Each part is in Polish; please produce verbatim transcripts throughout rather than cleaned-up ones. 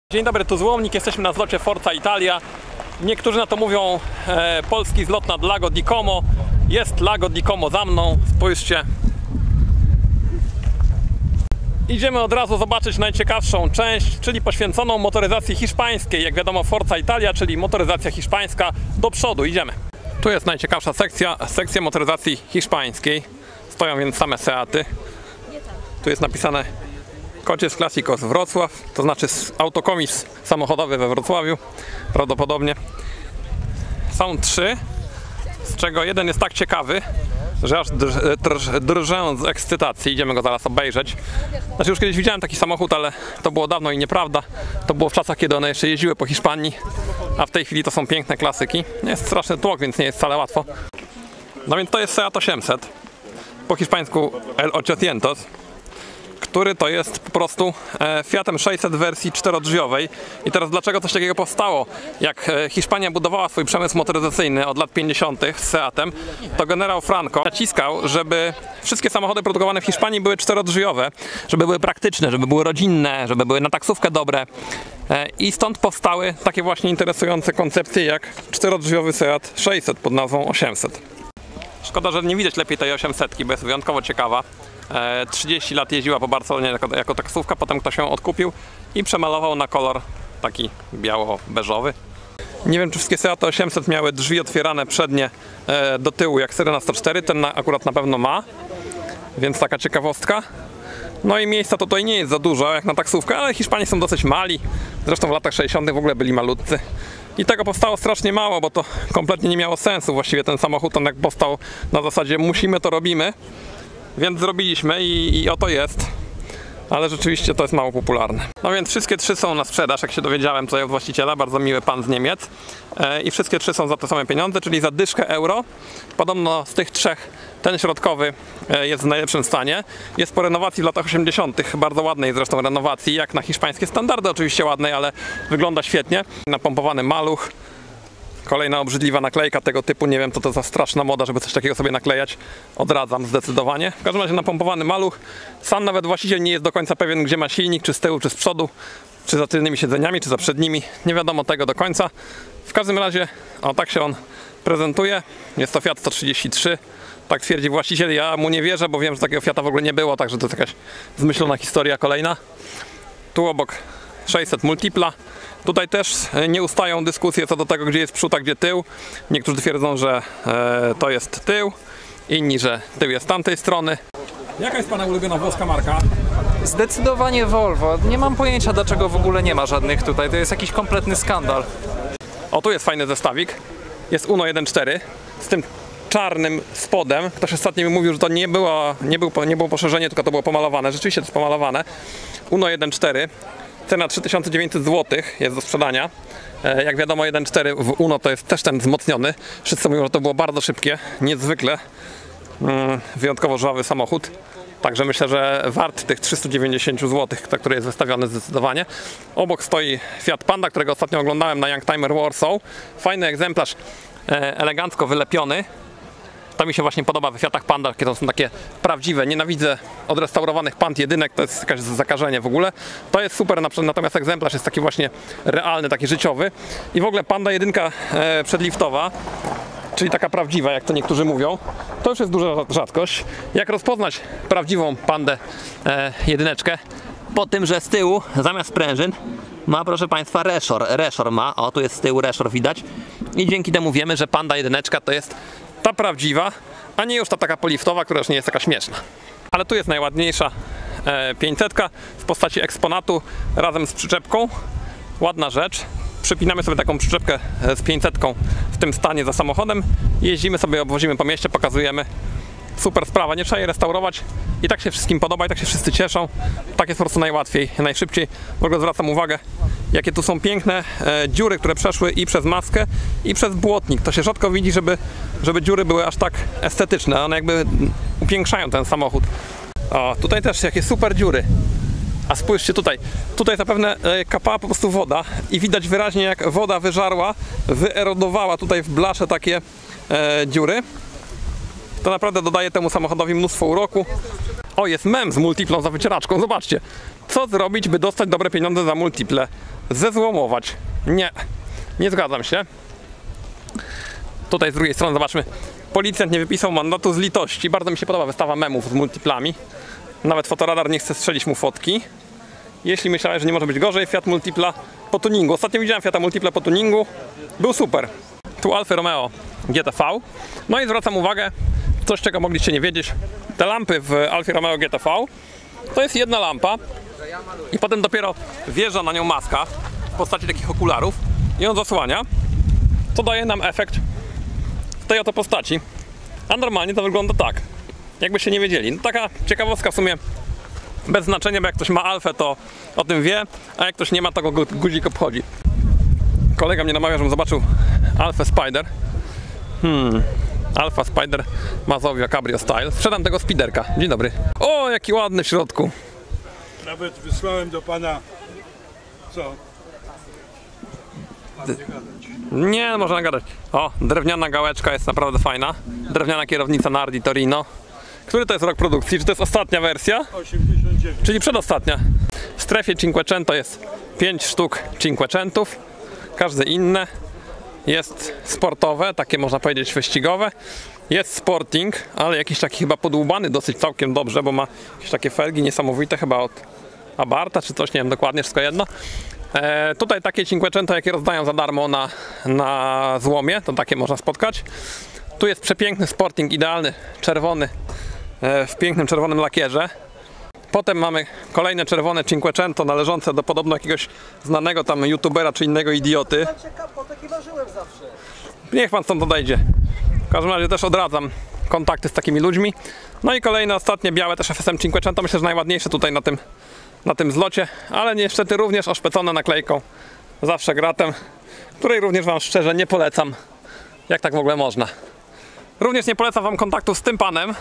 Dzień dobry, tu Złomnik, jesteśmy na zlocie Forza Italia. Niektórzy na to mówią e, polski zlot nad Lago di Como. Jest Lago di Como za mną, spójrzcie. Idziemy od razu zobaczyć najciekawszą część, czyli poświęconą motoryzacji hiszpańskiej. Jak wiadomo, Forza Italia, czyli motoryzacja hiszpańska. Do przodu, idziemy. Tu jest najciekawsza sekcja, sekcja motoryzacji hiszpańskiej. Stoją więc same Seaty. Tu jest napisane Coches Clásicos Wrocław, to znaczy autokomis samochodowy we Wrocławiu, prawdopodobnie. Są trzy, z czego jeden jest tak ciekawy, że aż drż, drż, drżę z ekscytacji. Idziemy go zaraz obejrzeć. Znaczy, już kiedyś widziałem taki samochód, ale to było dawno i nieprawda. To było w czasach, kiedy one jeszcze jeździły po Hiszpanii, a w tej chwili to są piękne klasyki. Jest straszny tłok, więc nie jest wcale łatwo. No więc to jest Seat osiemset, po hiszpańsku El osiemset, który to jest po prostu Fiatem sześćset w wersji czterodrzwiowej. I teraz dlaczego coś takiego powstało? Jak Hiszpania budowała swój przemysł motoryzacyjny od lat pięćdziesiątych z Seatem, to generał Franco naciskał, żeby wszystkie samochody produkowane w Hiszpanii były czterodrzwiowe, żeby były praktyczne, żeby były rodzinne, żeby były na taksówkę dobre. I stąd powstały takie właśnie interesujące koncepcje jak czterodrzwiowy Seat sześćset pod nazwą osiemset. Szkoda, że nie widać lepiej tej osiemsetki, bo jest wyjątkowo ciekawa. trzydzieści lat jeździła po Barcelonie jako, jako taksówka, potem ktoś ją odkupił i przemalował na kolor taki biało-beżowy. Nie wiem, czy wszystkie Seaty osiemset miały drzwi otwierane przednie e, do tyłu jak Syrena sto cztery, ten na, akurat na pewno ma, więc taka ciekawostka. No i miejsca to tutaj nie jest za dużo jak na taksówkę, ale Hiszpanie są dosyć mali, zresztą w latach sześćdziesiątych w ogóle byli malutcy. I tego powstało strasznie mało, bo to kompletnie nie miało sensu. Właściwie ten samochód, on jak powstał na zasadzie musimy, to robimy. Więc zrobiliśmy i, i oto jest, ale rzeczywiście to jest mało popularne. No więc wszystkie trzy są na sprzedaż, jak się dowiedziałem tutaj od właściciela, bardzo miły pan z Niemiec. E, I wszystkie trzy są za te same pieniądze, czyli za dyszkę euro. Podobno z tych trzech ten środkowy e, jest w najlepszym stanie. Jest po renowacji w latach osiemdziesiątych, bardzo ładnej zresztą renowacji, jak na hiszpańskie standardy oczywiście ładnej, ale wygląda świetnie. Napompowany maluch. Kolejna obrzydliwa naklejka tego typu, nie wiem co to za straszna moda, żeby coś takiego sobie naklejać. Odradzam zdecydowanie. W każdym razie napompowany maluch. Sam nawet właściciel nie jest do końca pewien, gdzie ma silnik, czy z tyłu, czy z przodu, czy za tylnymi siedzeniami, czy za przednimi. Nie wiadomo tego do końca. W każdym razie, o tak się on prezentuje. Jest to Fiat sto trzydzieści trzy. Tak twierdzi właściciel. Ja mu nie wierzę, bo wiem, że takiego Fiata w ogóle nie było, także to jest jakaś zmyślona historia kolejna. Tu obok sześćset Multipla. Tutaj też nie ustają dyskusje co do tego, gdzie jest przód, a gdzie tył. Niektórzy twierdzą, że e, to jest tył, inni, że tył jest z tamtej strony. Jaka jest pana ulubiona włoska marka? Zdecydowanie Volvo. Nie mam pojęcia, dlaczego w ogóle nie ma żadnych tutaj. To jest jakiś kompletny skandal. O, tu jest fajny zestawik. Jest Uno jeden cztery z tym czarnym spodem. Ktoś ostatnio mi mówił, że to nie było, nie był, nie było poszerzenie, tylko to było pomalowane. Rzeczywiście to jest pomalowane. Uno jeden cztery. Cena trzy tysiące dziewięćset złotych jest do sprzedania. Jak wiadomo, jeden cztery w Uno to jest też ten wzmocniony. Wszyscy mówią, że to było bardzo szybkie, niezwykle mm, wyjątkowo żwawy samochód. Także myślę, że wart tych trzystu dziewięćdziesięciu złotych, który jest wystawiony zdecydowanie. Obok stoi Fiat Panda, którego ostatnio oglądałem na Youngtimer Warsaw. Fajny egzemplarz, elegancko wylepiony. To mi się właśnie podoba w Fiatach Panda, kiedy to są takie prawdziwe. Nienawidzę odrestaurowanych Pand jedynek, to jest jakieś zakażenie w ogóle. To jest super, natomiast egzemplarz jest taki właśnie realny, taki życiowy. I w ogóle Panda jedynka e, przedliftowa, czyli taka prawdziwa, jak to niektórzy mówią, to już jest duża rzadkość. Jak rozpoznać prawdziwą Pandę e, jedyneczkę? Po tym, że z tyłu zamiast sprężyn ma, proszę Państwa, reszor. Reszor ma, o tu jest z tyłu reszor widać. I dzięki temu wiemy, że Panda jedyneczka to jest ta prawdziwa, a nie już ta taka poliftowa, która już nie jest taka śmieszna. Ale tu jest najładniejsza e, pięćsetka w postaci eksponatu razem z przyczepką. Ładna rzecz. Przypinamy sobie taką przyczepkę z pięćsetką w tym stanie za samochodem. Jeździmy sobie, obwozimy po mieście, pokazujemy. Super sprawa, nie trzeba jej restaurować. I tak się wszystkim podoba, i tak się wszyscy cieszą. Tak jest po prostu najłatwiej, najszybciej. W ogóle zwracam uwagę, jakie tu są piękne e, dziury, które przeszły i przez maskę, i przez błotnik. To się rzadko widzi, żeby, żeby dziury były aż tak estetyczne. One jakby upiększają ten samochód. O, tutaj też jakie super dziury. A spójrzcie tutaj. Tutaj zapewne e, kapała po prostu woda i widać wyraźnie, jak woda wyżarła, wyerodowała tutaj w blasze takie e, dziury. To naprawdę dodaje temu samochodowi mnóstwo uroku. O, jest mem z multiplą za wycieraczką, zobaczcie. Co zrobić, by dostać dobre pieniądze za multiple? Zezłomować. Nie, nie zgadzam się. Tutaj z drugiej strony zobaczmy. Policjant nie wypisał mandatu z litości. Bardzo mi się podoba wystawa memów z multiplami. Nawet fotoradar nie chce strzelić mu fotki. Jeśli myślałem, że nie może być gorzej, Fiat Multipla po tuningu. Ostatnio widziałem Fiata Multipla po tuningu. Był super. Tu Alfa Romeo G T V. No i zwracam uwagę, coś czego mogliście nie wiedzieć. Te lampy w Alfie Romeo G T V to jest jedna lampa i potem dopiero wjeżdża na nią maska w postaci takich okularów i on zasłania, co daje nam efekt w tej oto postaci. A normalnie to wygląda tak, jakbyście nie wiedzieli. No, taka ciekawostka w sumie bez znaczenia, bo jak ktoś ma Alfę, to o tym wie, a jak ktoś nie ma, to go guzik obchodzi. Kolega mnie namawia, żebym zobaczył Alfa Spider. Hmm, Alfa Spider Mazowia Cabrio Style. Sprzedam tego Spiderka. Dzień dobry. O, jaki ładny w środku. Nawet wysłałem do pana, co? Pan nie gadać. Nie, można nagadać. O, drewniana gałeczka jest naprawdę fajna. Drewniana kierownica Nardi Torino. Który to jest rok produkcji? Czy to jest ostatnia wersja? osiemdziesiąt dziewięć. Czyli przedostatnia. W strefie Cinquecento jest pięć sztuk Cinquecentów. Każde inne. Jest sportowe, takie można powiedzieć wyścigowe. Jest Sporting, ale jakiś taki chyba podłubany dosyć całkiem dobrze, bo ma jakieś takie felgi niesamowite, chyba od Abarta czy coś, nie wiem dokładnie, wszystko jedno. E, tutaj takie Cinquecento, jakie rozdają za darmo na, na złomie, to takie można spotkać. Tu jest przepiękny Sporting, idealny, czerwony, e, w pięknym czerwonym lakierze. Potem mamy kolejne czerwone Cinquecento należące do podobno jakiegoś znanego tam youtubera czy innego idioty. Niech pan stąd odejdzie. W każdym razie też odradzam kontakty z takimi ludźmi. No i kolejne, ostatnie białe też F S M Cinquecento, myślę, że najładniejsze tutaj na tym, na tym zlocie, ale niestety również oszpecone naklejką zawsze gratem, której również wam szczerze nie polecam, jak tak w ogóle można. Również nie polecam wam kontaktów z tym panem.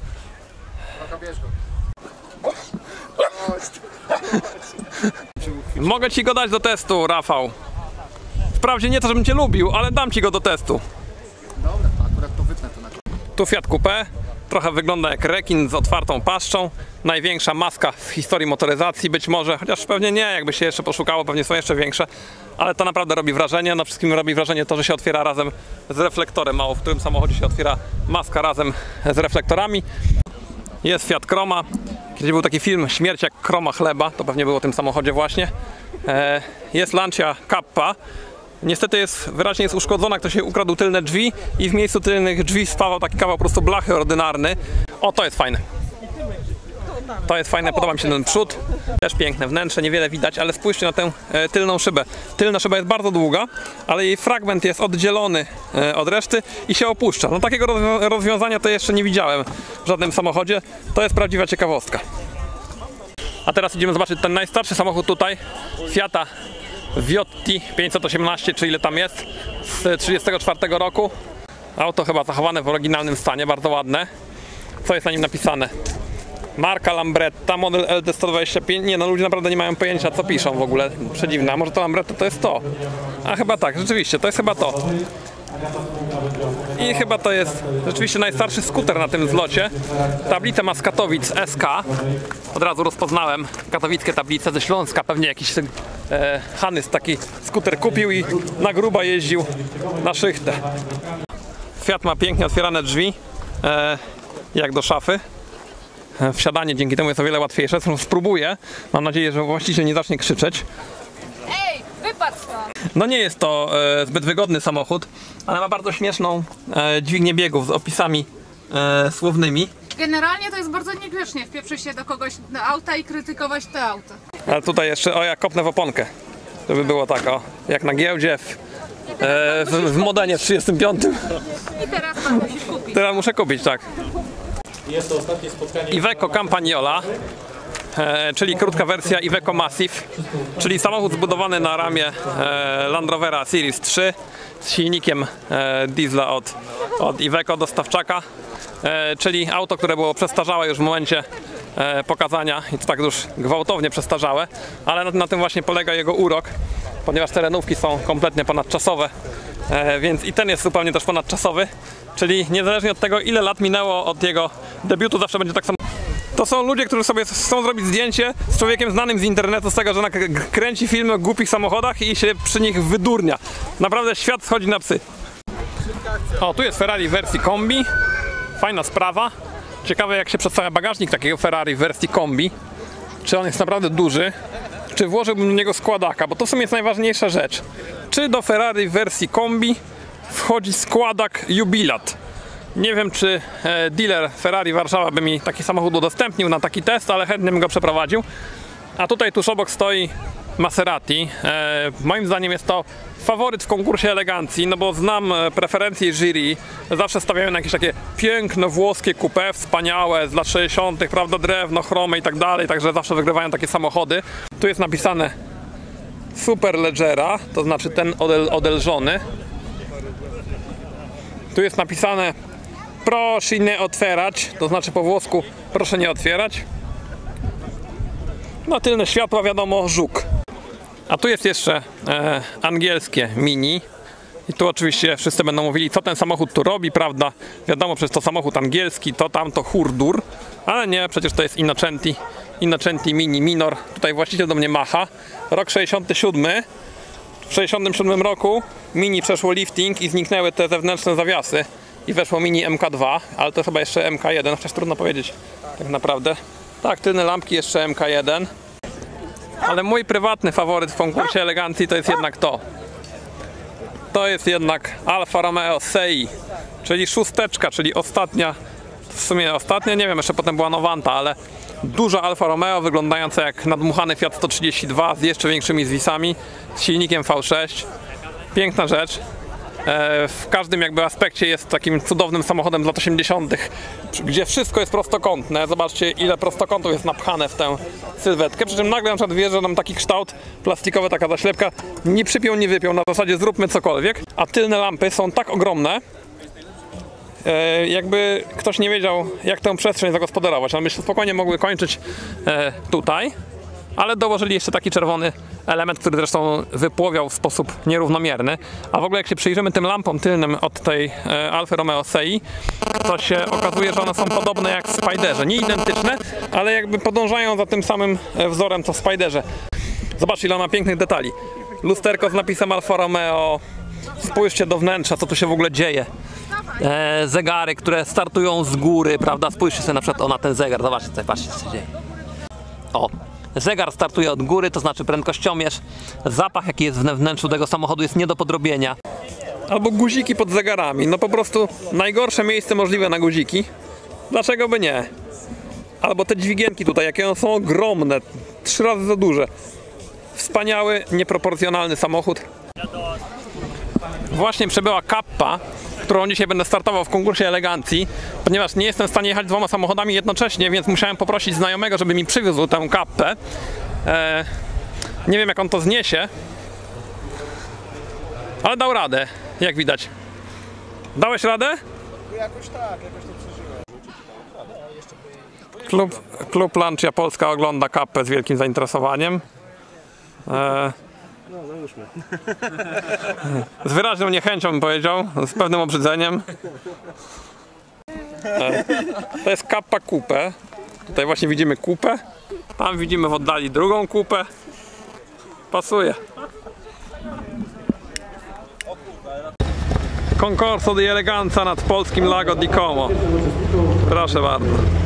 Mogę ci go dać do testu, Rafał. Wprawdzie nie to, żebym cię lubił, ale dam ci go do testu. Dobra, to akurat to wytnę to na Tu Fiat Coupé. Trochę wygląda jak rekin z otwartą paszczą. Największa maska w historii motoryzacji być może, chociaż pewnie nie, jakby się jeszcze poszukało, pewnie są jeszcze większe. Ale to naprawdę robi wrażenie. Na wszystkim robi wrażenie to, że się otwiera razem z reflektorem. Mało w którym samochodzie się otwiera maska razem z reflektorami. Jest Fiat Croma. Kiedyś był taki film Śmierć jak kroma chleba, to pewnie było w tym samochodzie właśnie. E, jest Lancia Kappa. Niestety jest, wyraźnie jest uszkodzona, ktoś się ukradł tylne drzwi i w miejscu tylnych drzwi spawał taki kawał po prostu blachy ordynarny. O, to jest fajne. To jest fajne, podoba mi się ten przód. Też piękne wnętrze, niewiele widać, ale spójrzcie na tę e, tylną szybę. Tylna szyba jest bardzo długa, ale jej fragment jest oddzielony e, od reszty i się opuszcza. No takiego rozwią rozwiązania to jeszcze nie widziałem w żadnym samochodzie. To jest prawdziwa ciekawostka. A teraz idziemy zobaczyć ten najstarszy samochód tutaj. Fiata Viotti pięćset osiemnaście, czy ile tam jest, z trzydziestego czwartego roku. Auto chyba zachowane w oryginalnym stanie, bardzo ładne. Co jest na nim napisane? Marka Lambretta, model L D sto dwadzieścia pięć. Nie no, ludzie naprawdę nie mają pojęcia, co piszą w ogóle. Przedziwne. A może to Lambretta to jest to? A chyba tak, rzeczywiście, to jest chyba to. I chyba to jest rzeczywiście najstarszy skuter na tym zlocie. Tablicę ma z Katowic S K. Od razu rozpoznałem katowickie tablice ze Śląska. Pewnie jakiś e, Hanys taki skuter kupił i na gruba jeździł na szychtę. Fiat ma pięknie otwierane drzwi, e, jak do szafy. Wsiadanie dzięki temu jest o wiele łatwiejsze. Zresztą spróbuję. Mam nadzieję, że właściciel nie zacznie krzyczeć. Ej, wypadł stąd! No nie jest to e, zbyt wygodny samochód, ale ma bardzo śmieszną e, dźwignię biegów z opisami e, słownymi. Generalnie to jest bardzo niegrzecznie wpieprzy się do kogoś do auta i krytykować to auto. Ale tutaj jeszcze, o, ja kopnę w oponkę. Żeby było tak, o, jak na giełdzie w, e, w, w Modenie w trzydziestym piątym. I teraz pan musisz kupić. Teraz muszę kupić, tak. Jest to ostatnie spotkanie. Iveco Campagnola, e, czyli krótka wersja Iveco Massive, czyli samochód zbudowany na ramię e, Land Rovera Series trzy z silnikiem e, diesla od, od Iveco dostawczaka, e, czyli auto, które było przestarzałe już w momencie e, pokazania i to tak już gwałtownie przestarzałe, ale na, na tym właśnie polega jego urok, ponieważ terenówki są kompletnie ponadczasowe, e, więc i ten jest zupełnie też ponadczasowy. Czyli niezależnie od tego, ile lat minęło od jego debiutu, zawsze będzie tak samo. To są ludzie, którzy sobie chcą zrobić zdjęcie z człowiekiem znanym z internetu, z tego, że kręci filmy o głupich samochodach i się przy nich wydurnia. Naprawdę świat schodzi na psy. O, tu jest Ferrari w wersji kombi. Fajna sprawa. Ciekawe, jak się przedstawia bagażnik takiego Ferrari w wersji kombi. Czy on jest naprawdę duży? Czy włożyłbym do niego składaka? Bo to w sumie jest najważniejsza rzecz. Czy do Ferrari w wersji kombi wchodzi składak Jubilat? Nie wiem, czy e, dealer Ferrari Warszawa by mi taki samochód udostępnił na taki test, ale chętnie bym go przeprowadził. A tutaj tuż obok stoi Maserati. E, moim zdaniem jest to faworyt w konkursie elegancji, no bo znam preferencje jury. Zawsze stawiają na jakieś takie piękne włoskie coupé, wspaniałe, z lat sześćdziesiątych, prawda, drewno, chromy i tak dalej, także zawsze wygrywają takie samochody. Tu jest napisane Superleggera, to znaczy ten odel odelżony. Tu jest napisane proszę nie otwierać, to znaczy po włosku proszę nie otwierać. No tylne światła, wiadomo, żuk. A tu jest jeszcze e, angielskie Mini. I tu oczywiście wszyscy będą mówili, co ten samochód tu robi, prawda? Wiadomo, przecież to samochód angielski, to tamto hurdur. Ale nie, przecież to jest Innocenti. Innocenti Mini Minor. Tutaj właściciel do mnie macha. Rok sześćdziesiąty siódmy. W sześćdziesiątym siódmym roku Mini przeszło lifting i zniknęły te zewnętrzne zawiasy. I weszło Mini M K dwa, ale to chyba jeszcze M K jeden, chociaż trudno powiedzieć tak naprawdę. Tak, tylne lampki jeszcze M K jeden. Ale mój prywatny faworyt w konkursie elegancji to jest jednak to. To jest jednak Alfa Romeo Sei, czyli szósteczka, czyli ostatnia, w sumie ostatnia, nie wiem, jeszcze potem była Novanta, ale duża Alfa Romeo wyglądająca jak nadmuchany Fiat sto trzydzieści dwa z jeszcze większymi zwisami, z silnikiem V sześć. Piękna rzecz. W każdym jakby aspekcie jest takim cudownym samochodem z lat osiemdziesiątych, gdzie wszystko jest prostokątne. Zobaczcie, ile prostokątów jest napchane w tę sylwetkę. Przy czym nagle na przykład wjeżdża nam taki kształt plastikowy, taka zaślepka. Nie przypiął, nie wypiął. Na zasadzie zróbmy cokolwiek. A tylne lampy są tak ogromne, jakby ktoś nie wiedział, jak tę przestrzeń zagospodarować. Ale myślę, że spokojnie mogły kończyć tutaj. Ale dołożyli jeszcze taki czerwony element, który zresztą wypłowiał w sposób nierównomierny. A w ogóle jak się przyjrzymy tym lampom tylnym od tej e, Alfa Romeo Sei, to się okazuje, że one są podobne jak w Spiderze. Nie identyczne, ale jakby podążają za tym samym wzorem co w Spiderze. Zobaczcie, ile ona ma pięknych detali. Lusterko z napisem Alfa Romeo. Spójrzcie do wnętrza, co tu się w ogóle dzieje. E, zegary, które startują z góry, prawda? Spójrzcie sobie na przykład o, na ten zegar. Zobaczcie tutaj, patrzcie, co się dzieje. O. Zegar startuje od góry, to znaczy prędkościomierz. Zapach, jaki jest we wnętrzu tego samochodu, jest nie do podrobienia. Albo guziki pod zegarami. No po prostu najgorsze miejsce możliwe na guziki. Dlaczego by nie? Albo te dźwigienki tutaj, jakie one są ogromne. Trzy razy za duże. Wspaniały, nieproporcjonalny samochód. Właśnie przybyła Kappa, którą dzisiaj będę startował w konkursie elegancji, ponieważ nie jestem w stanie jechać dwoma samochodami jednocześnie, więc musiałem poprosić znajomego, żeby mi przywiózł tę Kappę. Eee, nie wiem, jak on to zniesie, ale dał radę, jak widać. Dałeś radę? Jakoś tak, jakoś to przeżyłem. Klub, klub Lancia Polska ogląda Kappę z wielkim zainteresowaniem. Eee, No, załóżmy. Z wyraźną niechęcią bym powiedział, z pewnym obrzydzeniem. E, to jest Kappa Coupe. Tutaj właśnie widzimy kupę. Tam widzimy w oddali drugą kupę. Pasuje. Concorso di Eleganza nad polskim Lago di Como. Proszę bardzo.